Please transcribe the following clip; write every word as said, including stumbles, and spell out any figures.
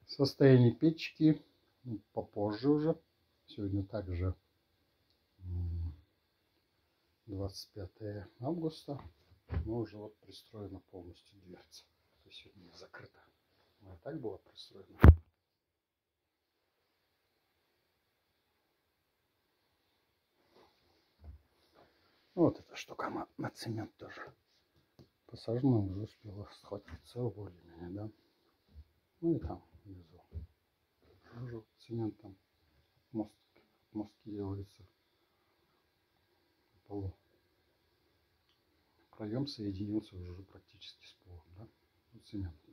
Состояние печки ну, попозже уже. Сегодня также двадцать пятое августа. Но уже вот пристроена полностью дверца. То есть сегодня закрыта. Она и так была пристроена. Вот эта штука на, на цемент тоже посажена, уже успела схватиться более-менее, да. Ну и там внизу тоже цементом мост, мостки делаются в полу. Проем соединился уже практически с полом, да, цемент.